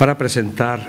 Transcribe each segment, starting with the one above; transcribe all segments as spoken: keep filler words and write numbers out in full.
para presentar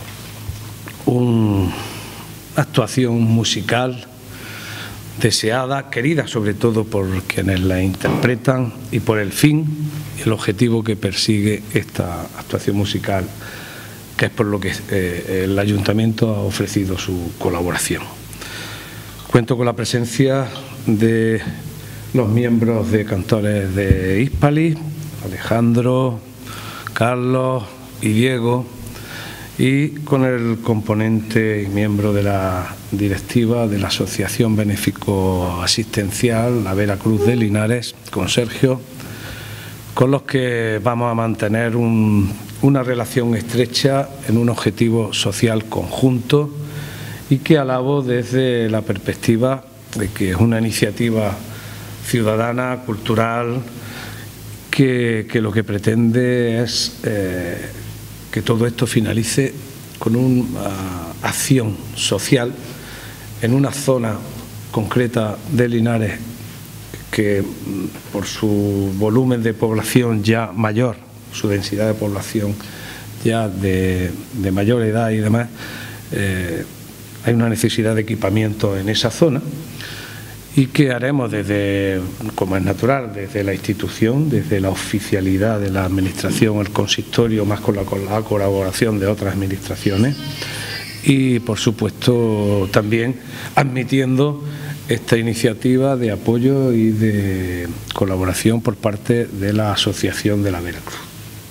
una actuación musical deseada, querida sobre todo por quienes la interpretan y por el fin y el objetivo que persigue esta actuación musical, que es por lo que eh, el Ayuntamiento ha ofrecido su colaboración. Cuento con la presencia de los miembros de Cantores de Hispali, Alejandro, Carlos y Diego, y con el componente y miembro de la directiva de la Asociación Benéfico Asistencial, la Vera Cruz de Linares, con Sergio, con los que vamos a mantener un, una relación estrecha en un objetivo social conjunto y que alabo desde la perspectiva de que es una iniciativa ciudadana, cultural, que, que lo que pretende es eh, que todo esto finalice con una acción social en una zona concreta de Linares que por su volumen de población ya mayor, su densidad de población ya de, de mayor edad y demás, eh, hay una necesidad de equipamiento en esa zona y que haremos desde, como es natural, desde la institución, desde la oficialidad de la administración, el consistorio, más con la, con la colaboración de otras administraciones y, por supuesto, también admitiendo esta iniciativa de apoyo y de colaboración por parte de la Asociación de la Vera Cruz.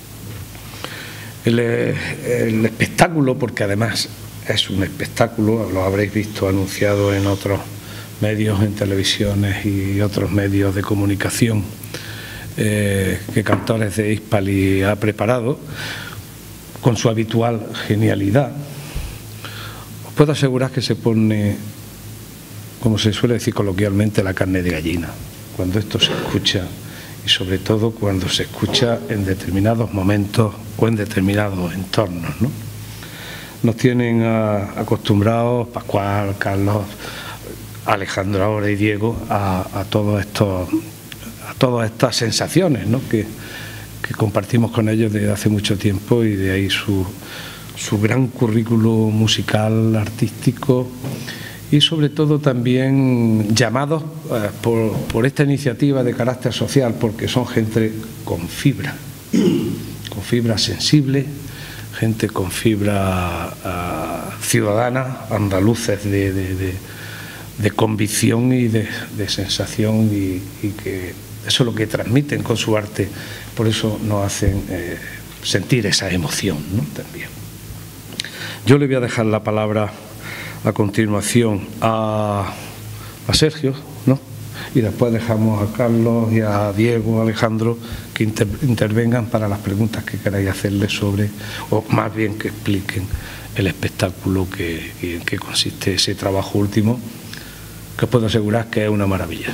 El, el espectáculo, porque además es un espectáculo, lo habréis visto anunciado en otros medios, en televisiones y otros medios de comunicación eh, que Cantores de Hispali ha preparado con su habitual genialidad. Os puedo asegurar que se pone, como se suele decir coloquialmente, la carne de gallina cuando esto se escucha, y sobre todo cuando se escucha en determinados momentos o en determinados entornos, ¿no? Nos tienen a, acostumbrados Pascual, Carlos, Alejandro ahora y Diego a, a todos estos a todas estas sensaciones, ¿no? que, que compartimos con ellos desde hace mucho tiempo, y de ahí su, su gran currículo musical, artístico y sobre todo también llamados eh, por, por esta iniciativa de carácter social, porque son gente con fibra, con fibra sensible, gente con fibra uh, ciudadana, andaluces de, de, de de convicción y de, de sensación, y, y que eso es lo que transmiten con su arte, por eso nos hacen eh, sentir esa emoción, ¿no? También. Yo le voy a dejar la palabra a continuación a, a Sergio, ¿no? Y después dejamos a Carlos y a Diego, a Alejandro, que inter, intervengan para las preguntas que queráis hacerles sobre, o más bien que expliquen el espectáculo que, y en qué consiste ese trabajo último, que os puedo asegurar que es una maravilla.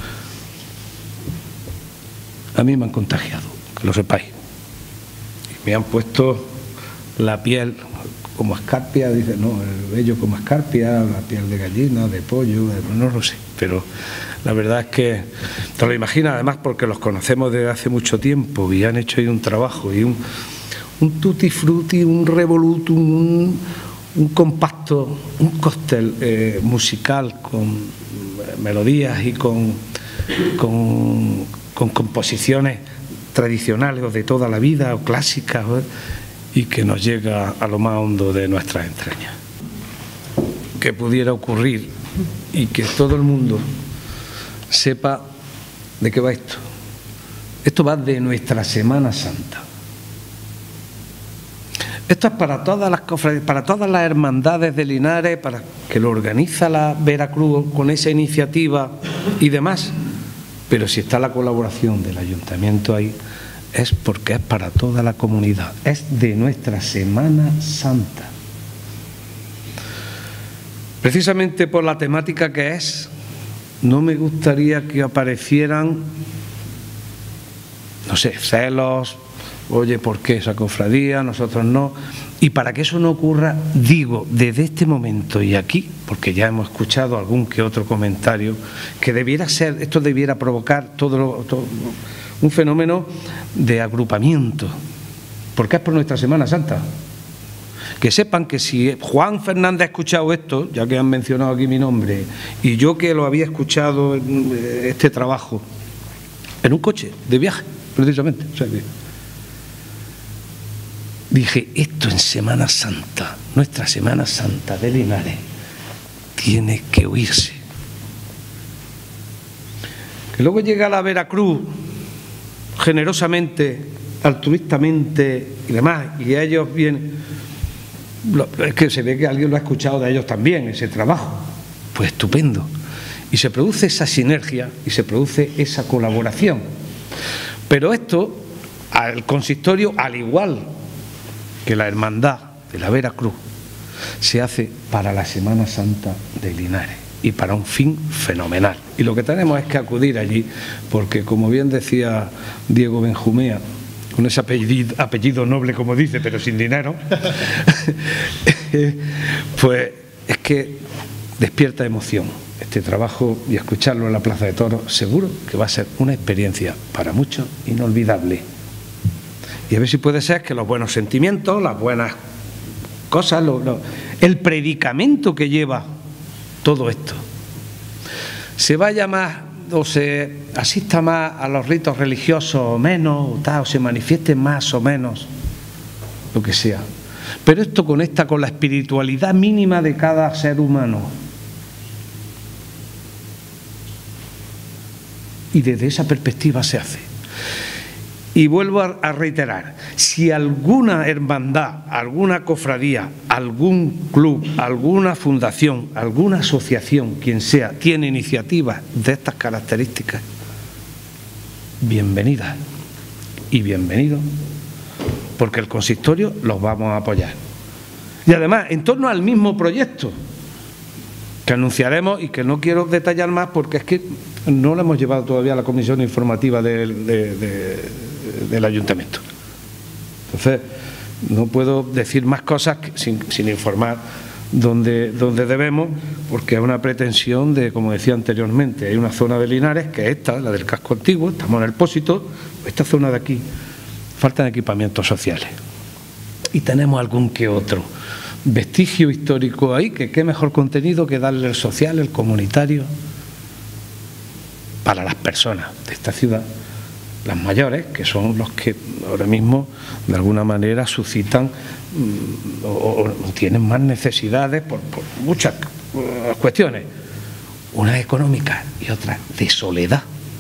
A mí me han contagiado, que lo sepáis. Y me han puesto la piel como escarpia, dice, no, el vello como escarpia, la piel de gallina, de pollo, no lo sé. Pero la verdad es que te lo imaginas, además, porque los conocemos desde hace mucho tiempo y han hecho ahí un trabajo y un, un tutti frutti, un revolutum, un... un compacto, un cóctel eh, musical con melodías y con, con, con composiciones tradicionales o de toda la vida o clásicas, ¿eh? Y que nos llega a lo más hondo de nuestras entrañas. Que pudiera ocurrir y que todo el mundo sepa de qué va esto. Esto va de nuestra Semana Santa. Esto es para todas las cofradías, para todas las hermandades de Linares, para que lo organiza la Vera Cruz con esa iniciativa y demás. Pero si está la colaboración del Ayuntamiento ahí, es porque es para toda la comunidad, es de nuestra Semana Santa. Precisamente por la temática que es, no me gustaría que aparecieran, no sé, celos. Oye, ¿por qué esa cofradía? Nosotros no. Y para que eso no ocurra, digo, desde este momento y aquí, porque ya hemos escuchado algún que otro comentario, que debiera ser, esto debiera provocar todo, lo, todo un fenómeno de agrupamiento, porque es por nuestra Semana Santa. Que sepan que si Juan Fernández ha escuchado esto, ya que han mencionado aquí mi nombre, y yo que lo había escuchado, este trabajo, en un coche de viaje, precisamente, o sea que dije, esto en Semana Santa, nuestra Semana Santa de Linares, tiene que oírse. Que luego llega la Veracruz, generosamente, altruistamente y demás, y a ellos vienen, es que se ve que alguien lo ha escuchado de ellos también, ese trabajo, pues estupendo. Y se produce esa sinergia y se produce esa colaboración. Pero esto, al consistorio, al igual que la hermandad de la Veracruz, se hace para la Semana Santa de Linares y para un fin fenomenal. Y lo que tenemos es que acudir allí, porque como bien decía Diego Benjumea, con ese apellido, apellido noble como dice, pero sin dinero, pues es que despierta emoción este trabajo, y escucharlo en la Plaza de Toros seguro que va a ser una experiencia para muchos inolvidable. Y a ver si puede ser que los buenos sentimientos, las buenas cosas, lo, lo, el predicamento que lleva todo esto, se vaya más o se asista más a los ritos religiosos o menos, o, tal, o se manifieste más o menos, lo que sea. Pero esto conecta con la espiritualidad mínima de cada ser humano. Y desde esa perspectiva se hace. Y vuelvo a reiterar, si alguna hermandad, alguna cofradía, algún club, alguna fundación, alguna asociación, quien sea, tiene iniciativas de estas características, bienvenidas y bienvenidos, porque el consistorio los vamos a apoyar. Y además, en torno al mismo proyecto que anunciaremos y que no quiero detallar más porque es que no lo hemos llevado todavía a la comisión informativa del, de, de, del ayuntamiento. Entonces, no puedo decir más cosas sin, sin informar donde, donde debemos, porque es una pretensión de, como decía anteriormente, hay una zona de Linares, que es esta, la del casco antiguo, estamos en el Pósito, esta zona de aquí, faltan equipamientos sociales. Y tenemos algún que otro vestigio histórico ahí, que qué mejor contenido que darle el social, el comunitario, para las personas de esta ciudad, las mayores, que son los que ahora mismo de alguna manera suscitan mmm, o, o tienen más necesidades por, por muchas uh, cuestiones, unas económicas y otras de soledad,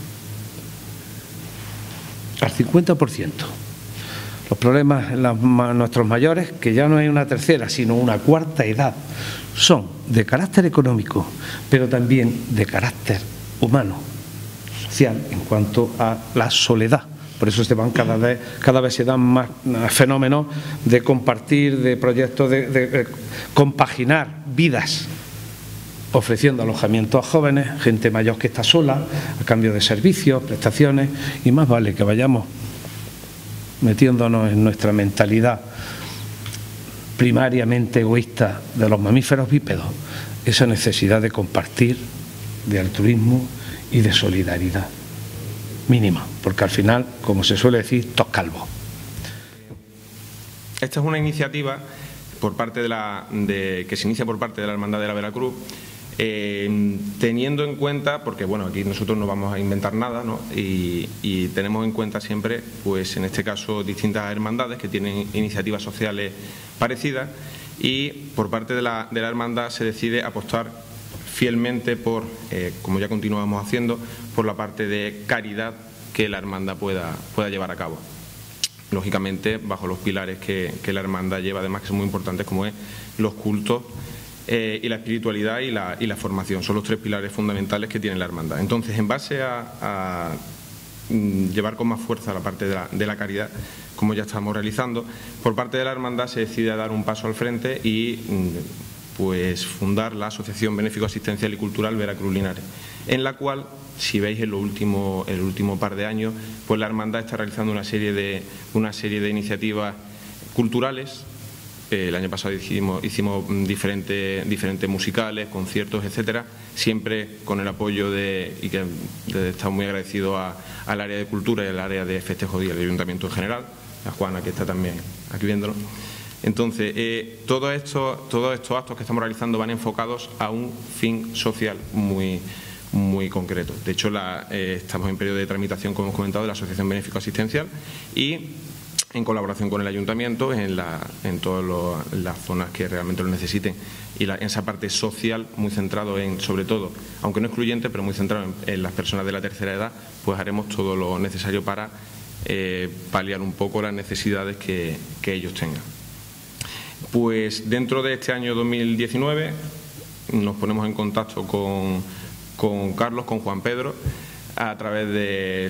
al cincuenta por ciento. Los problemas en las, nuestros mayores, que ya no hay una tercera, sino una cuarta edad, son de carácter económico, pero también de carácter humano, social, en cuanto a la soledad. Por eso se van cada vez, cada vez se dan más fenómenos de compartir, de proyectos, de, de, de compaginar vidas, ofreciendo alojamiento a jóvenes, gente mayor que está sola, a cambio de servicios, prestaciones, y más vale que vayamos metiéndonos en nuestra mentalidad primariamente egoísta de los mamíferos bípedos, esa necesidad de compartir, de altruismo y de solidaridad mínima, porque al final, como se suele decir, tos calvo. Esta es una iniciativa por parte de la, de, que se inicia por parte de la Hermandad de la Veracruz, eh, teniendo en cuenta, porque bueno, aquí nosotros no vamos a inventar nada, ¿no? y, y tenemos en cuenta siempre, pues en este caso, distintas hermandades que tienen iniciativas sociales parecidas, y por parte de la, de la hermandad se decide apostar fielmente por, eh, como ya continuamos haciendo, por la parte de caridad que la hermandad pueda, pueda llevar a cabo. Lógicamente, bajo los pilares que, que la hermandad lleva, además que son muy importantes, como es los cultos eh, y la espiritualidad y la, y la formación. Son los tres pilares fundamentales que tiene la hermandad. Entonces, en base a, a llevar con más fuerza la parte de la, de la caridad, como ya estamos realizando, por parte de la hermandad se decide dar un paso al frente y pues fundar la Asociación Benéfico Asistencial y Cultural Veracruz Linares, en la cual, si veis en lo último, el último par de años, pues la hermandad está realizando una serie de, una serie de iniciativas culturales. Eh, el año pasado hicimos, hicimos diferentes, diferentes musicales, conciertos, etcétera, siempre con el apoyo de, y que de, estamos muy agradecidos a, al área de cultura y al área de festejos y al ayuntamiento en general, a Juana, que está también aquí viéndolo. Entonces, eh, todo esto, todos estos actos que estamos realizando van enfocados a un fin social muy, muy concreto. De hecho, la, eh, estamos en periodo de tramitación, como hemos comentado, de la Asociación Benéfico Asistencial y en colaboración con el Ayuntamiento en, la, en todas lo, las zonas que realmente lo necesiten. Y la, en esa parte social, muy centrado en, sobre todo, aunque no excluyente, pero muy centrado en, en las personas de la tercera edad, pues haremos todo lo necesario para eh, paliar un poco las necesidades que, que ellos tengan. Pues dentro de este año dos mil diecinueve nos ponemos en contacto con, con Carlos, con Juan Pedro, a través de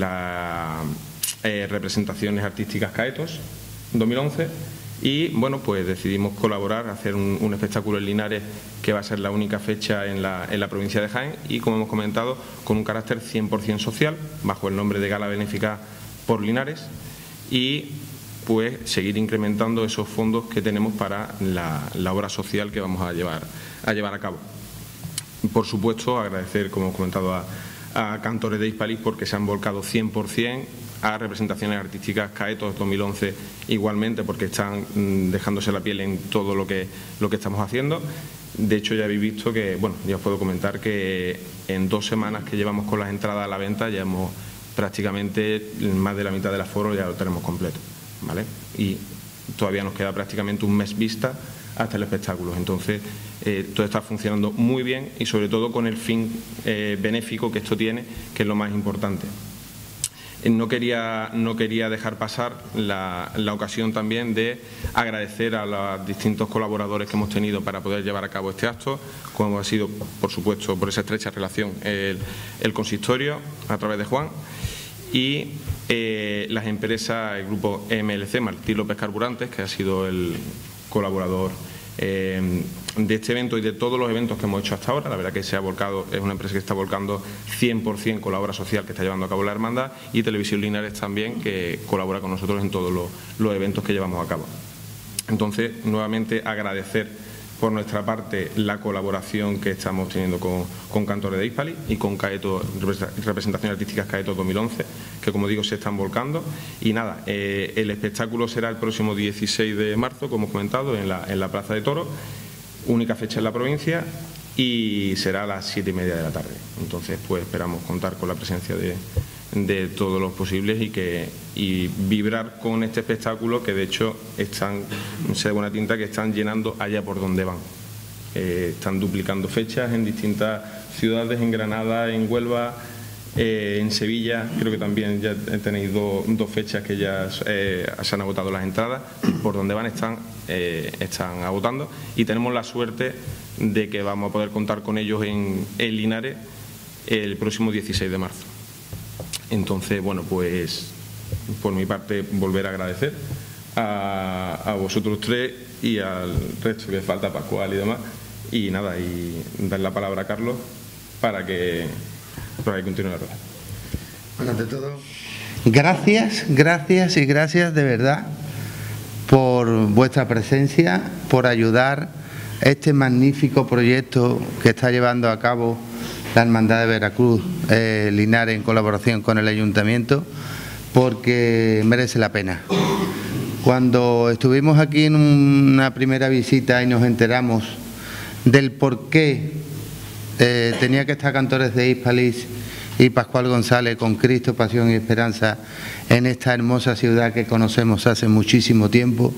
la eh, representaciones artísticas Caetos dos mil once y bueno, pues decidimos colaborar, hacer un, un espectáculo en Linares que va a ser la única fecha en la, en la provincia de Jaén y, como hemos comentado, con un carácter cien por cien social, bajo el nombre de Gala Benéfica por Linares, y pues seguir incrementando esos fondos que tenemos para la, la obra social que vamos a llevar a, llevar a cabo. Por supuesto, agradecer, como hemos comentado, a, a Cantores de Hispalis porque se han volcado cien por cien, a representaciones artísticas Caetos dos mil once igualmente, porque están mmm, dejándose la piel en todo lo que, lo que estamos haciendo. De hecho, ya habéis visto que, bueno, ya os puedo comentar que en dos semanas que llevamos con las entradas a la venta ya hemos prácticamente más de la mitad del aforo ya lo tenemos completo, ¿vale? Y todavía nos queda prácticamente un mes vista hasta el espectáculo. Entonces, eh, todo está funcionando muy bien y sobre todo con el fin eh, benéfico que esto tiene, que es lo más importante. No quería, no quería dejar pasar la, la ocasión también de agradecer a los distintos colaboradores que hemos tenido para poder llevar a cabo este acto, como ha sido, por supuesto, por esa estrecha relación, el, el consistorio a través de Juan y eh, las empresas, el grupo M L C, Martí López Carburantes, que ha sido el colaborador eh, de este evento y de todos los eventos que hemos hecho hasta ahora. La verdad que se ha volcado, es una empresa que está volcando cien por cien con la obra social que está llevando a cabo la hermandad, y Televisión Linares también, que colabora con nosotros en todos los, los eventos que llevamos a cabo. Entonces, nuevamente agradecer por nuestra parte la colaboración que estamos teniendo con, con Cantores de Hispalis y con Caeto, Representaciones Artísticas Caetos dos mil once, que, como digo, se están volcando. Y nada, eh, el espectáculo será el próximo dieciséis de marzo, como hemos comentado, en la, en la Plaza de Toros, única fecha en la provincia, y será a las siete y media de la tarde. Entonces, pues esperamos contar con la presencia de, de todos los posibles y que y vibrar con este espectáculo, que de hecho están, sé de buena tinta, que están llenando allá por donde van. Eh, están duplicando fechas en distintas ciudades, en Granada, en Huelva, eh, en Sevilla. Creo que también ya tenéis do, dos fechas que ya eh, se han agotado las entradas. Por donde van están, eh, están agotando, y tenemos la suerte de que vamos a poder contar con ellos en, en Linares el próximo dieciséis de marzo. Entonces, bueno, pues por mi parte volver a agradecer a, a vosotros tres y al resto que falta, Pascual y demás, y nada, y dar la palabra a Carlos para que, para que continúe la rueda. Bueno, ante todo, gracias, gracias y gracias de verdad por vuestra presencia, por ayudar a este magnífico proyecto que está llevando a cabo la Hermandad de Veracruz eh, Linares en colaboración con el Ayuntamiento, porque merece la pena. Cuando estuvimos aquí en una primera visita y nos enteramos del por qué eh, tenía que estar Cantores de Hispalis y Pascual González con Cristo, Pasión y Esperanza en esta hermosa ciudad que conocemos hace muchísimo tiempo,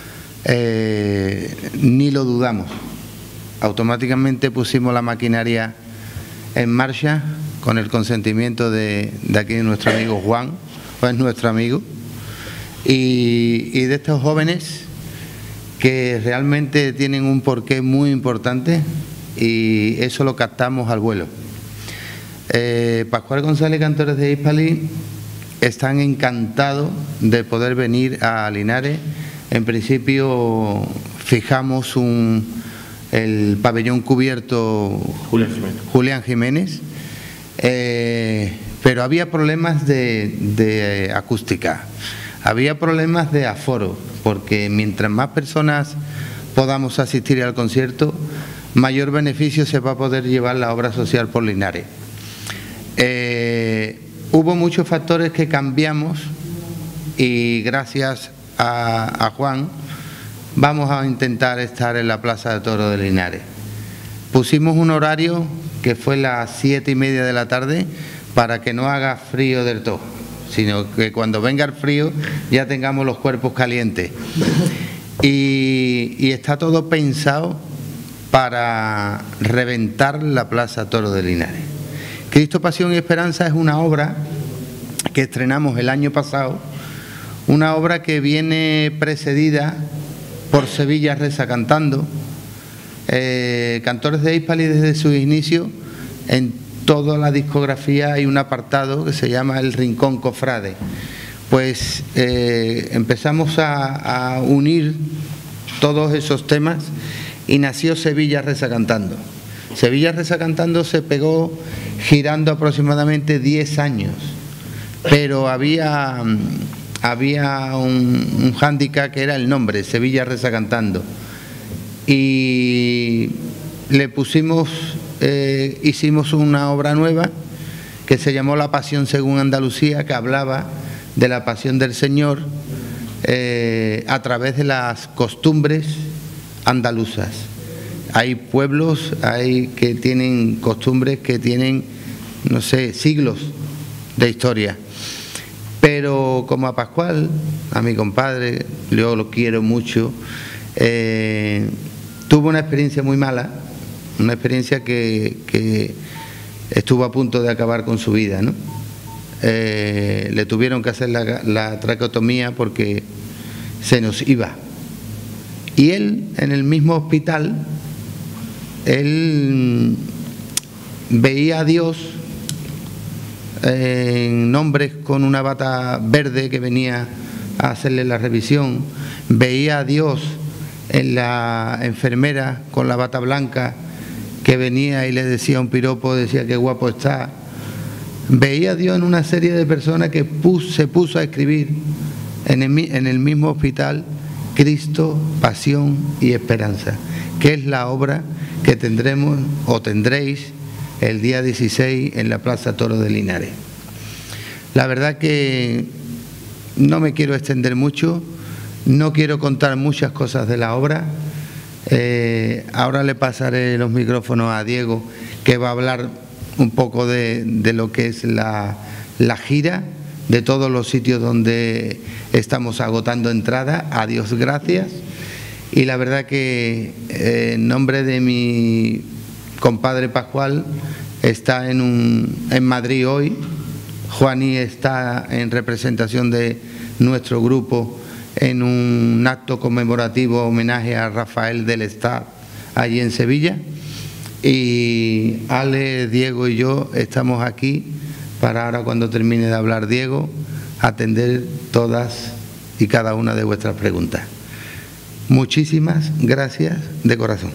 eh, ni lo dudamos. Automáticamente pusimos la maquinaria en marcha con el consentimiento de, de aquí de nuestro amigo Juan, pues nuestro amigo, y, y de estos jóvenes que realmente tienen un porqué muy importante, y eso lo captamos al vuelo. Eh, Pascual González y Cantores de Hispalis están encantados de poder venir a Linares. En principio fijamos un, el pabellón cubierto Julián Jiménez, Julián Jiménez eh, pero había problemas de, de acústica, había problemas de aforo, porque mientras más personas podamos asistir al concierto, mayor beneficio se va a poder llevar la obra social por Linares. Eh, hubo muchos factores que cambiamos, y gracias a, a Juan vamos a intentar estar en la Plaza de Toros de Linares. Pusimos un horario que fue las siete y media de la tarde para que no haga frío del todo, sino que cuando venga el frío ya tengamos los cuerpos calientes. Y, y está todo pensado para reventar la Plaza Toros de Linares. Cristo, Pasión y Esperanza es una obra que estrenamos el año pasado, una obra que viene precedida por Sevilla Reza Cantando. Eh, Cantores de Hispali desde su inicio, en toda la discografía hay un apartado que se llama El Rincón Cofrade. Pues eh, empezamos a, a unir todos esos temas y nació Sevilla Reza Cantando. Sevilla Reza Cantando se pegó girando aproximadamente diez años, pero había, había un, un hándicap que era el nombre, Sevilla Reza Cantando. Y le pusimos, eh, hicimos una obra nueva que se llamó La Pasión según Andalucía, que hablaba de la pasión del Señor eh, a través de las costumbres andaluzas. Hay pueblos hay que tienen costumbres que tienen, no sé, siglos de historia. Pero como a Pascual, a mi compadre, yo lo quiero mucho, eh, tuvo una experiencia muy mala, una experiencia que, que estuvo a punto de acabar con su vida, ¿no? Eh, le tuvieron que hacer la, la traqueotomía porque se nos iba. Y él, en el mismo hospital, él veía a Dios en nombres con una bata verde que venía a hacerle la revisión, veía a Dios en la enfermera con la bata blanca que venía y le decía un piropo, decía qué guapo está. Veía a Dios en una serie de personas que puso, se puso a escribir en el, en el mismo hospital Cristo, Pasión y Esperanza, que es la obra que tendremos o tendréis el día dieciséis en la Plaza Toros de Linares. La verdad que no me quiero extender mucho, no quiero contar muchas cosas de la obra. Eh, ahora le pasaré los micrófonos a Diego, que va a hablar un poco de, de lo que es la, la gira, de todos los sitios donde estamos agotando entradas. A Dios gracias. Y la verdad que eh, en nombre de mi compadre Pascual, está en, un, en Madrid hoy. Juaní está en representación de nuestro grupo en un acto conmemorativo homenaje a Rafael del Estado allí en Sevilla. Y Ale, Diego y yo estamos aquí para ahora, cuando termine de hablar Diego, atender todas y cada una de vuestras preguntas. Muchísimas gracias de corazón.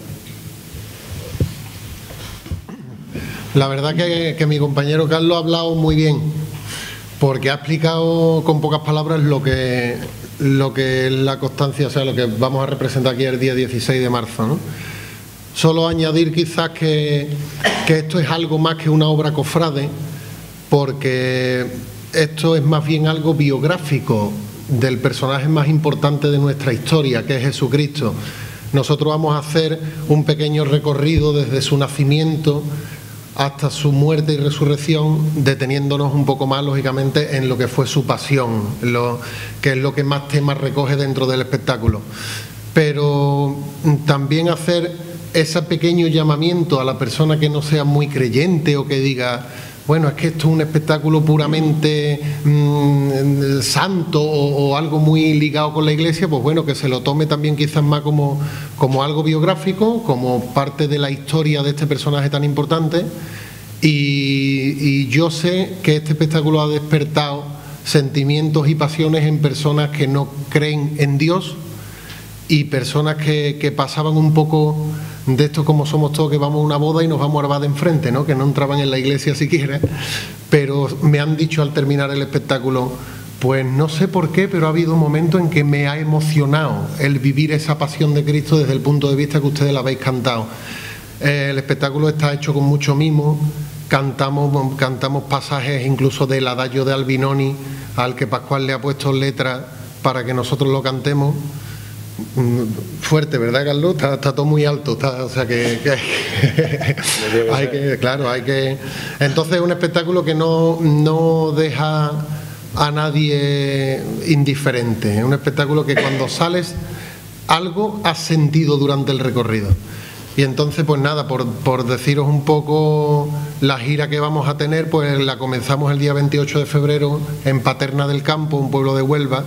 La verdad que, que mi compañero Carlos ha hablado muy bien, porque ha explicado con pocas palabras lo que, lo que es la constancia, o sea, lo que vamos a representar aquí el día dieciséis de marzo, ¿no? Solo añadir quizás que, que esto es algo más que una obra cofrade, porque esto es más bien algo biográfico del personaje más importante de nuestra historia, que es Jesucristo. Nosotros vamos a hacer un pequeño recorrido desde su nacimiento hasta su muerte y resurrección, deteniéndonos un poco más, lógicamente, en lo que fue su pasión, lo, que es lo que más temas recoge dentro del espectáculo. Pero también hacer ese pequeño llamamiento a la persona que no sea muy creyente o que diga, bueno, es que esto es un espectáculo puramente mmm, santo o, o algo muy ligado con la Iglesia, pues bueno, que se lo tome también quizás más como, como algo biográfico, como parte de la historia de este personaje tan importante. Y, y yo sé que este espectáculo ha despertado sentimientos y pasiones en personas que no creen en Dios y personas que, que pasaban un poco de esto como somos todos, que vamos a una boda y nos vamos a armar de enfrente, ¿no? Que no entraban en la iglesia siquiera, pero me han dicho al terminar el espectáculo, pues no sé por qué, pero ha habido un momento en que me ha emocionado el vivir esa pasión de Cristo desde el punto de vista que ustedes la habéis cantado. Eh, el espectáculo está hecho con mucho mimo, cantamos, cantamos pasajes incluso del Adagio de Albinoni, al que Pascual le ha puesto letra para que nosotros lo cantemos. Fuerte, ¿verdad, Carlos? Está, está todo muy alto, está, o sea que, que hay que, claro, hay que. Entonces es un espectáculo que no, no deja a nadie indiferente. Es un espectáculo que cuando sales algo has sentido durante el recorrido. Y entonces, pues nada, por, por deciros un poco la gira que vamos a tener, pues la comenzamos el día veintiocho de febrero en Paterna del Campo, un pueblo de Huelva.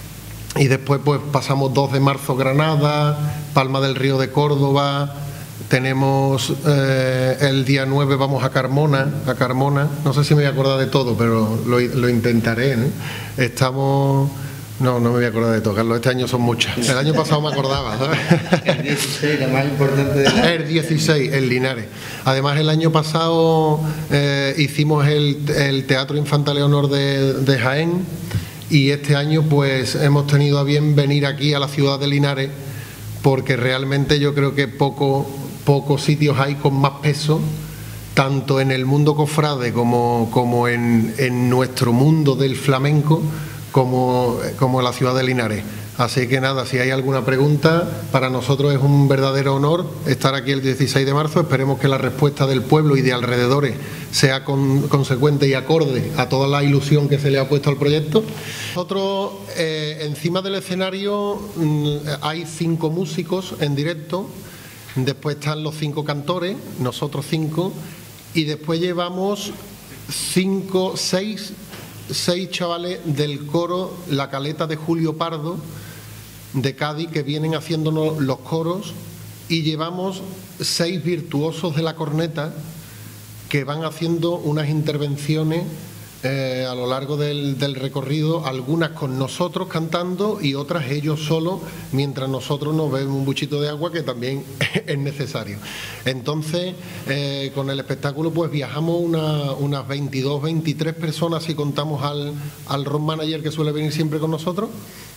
Y después pues pasamos dos de marzo Granada, Palma del Río de Córdoba, tenemos eh, el día nueve vamos a Carmona, a Carmona, no sé si me voy a acordar de todo, pero lo, lo intentaré, ¿no? Estamos... No, no me voy a acordar de todo, Carlos, este año son muchas. El año pasado me acordaba, ¿sabes? El dieciséis, la más importante de la... El dieciséis, en Linares. Además, el año pasado eh, hicimos el, el Teatro Infanta Leonor de, de Jaén. Y este año pues hemos tenido a bien venir aquí a la ciudad de Linares porque realmente yo creo que poco, pocos sitios hay con más peso, tanto en el mundo cofrade como, como en, en nuestro mundo del flamenco, como, como la ciudad de Linares. Así que nada, si hay alguna pregunta, para nosotros es un verdadero honor estar aquí el dieciséis de marzo. Esperemos que la respuesta del pueblo y de alrededores sea con, consecuente y acorde a toda la ilusión que se le ha puesto al proyecto. Nosotros, eh, encima del escenario, mmm, hay cinco músicos en directo, después están los cinco cantores, nosotros cinco, y después llevamos cinco, seis, seis chavales del coro La Caleta de Julio Pardo, de Cádiz, que vienen haciéndonos los coros, y llevamos seis virtuosos de la corneta que van haciendo unas intervenciones eh, a lo largo del, del recorrido, algunas con nosotros cantando y otras ellos solos, mientras nosotros nos bebemos un buchito de agua, que también es necesario. Entonces, eh, con el espectáculo pues viajamos una, unas veintidós, veintitrés personas si contamos al, al road manager que suele venir siempre con nosotros.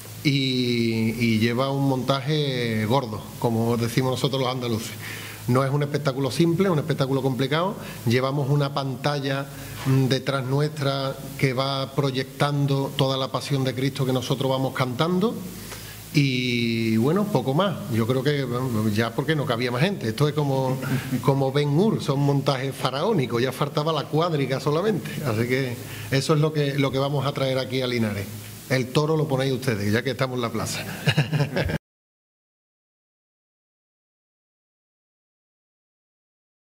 Y, y lleva un montaje gordo, como decimos nosotros los andaluces. No es un espectáculo simple, es un espectáculo complicado. Llevamos una pantalla detrás nuestra que va proyectando toda la pasión de Cristo que nosotros vamos cantando. Y bueno, poco más. Yo creo que ya porque no cabía más gente. Esto es como, como Ben-Hur, son montajes faraónicos, ya faltaba la cuadriga solamente. Así que eso es lo que, lo que vamos a traer aquí a Linares. El toro lo ponéis ustedes, ya que estamos en la plaza.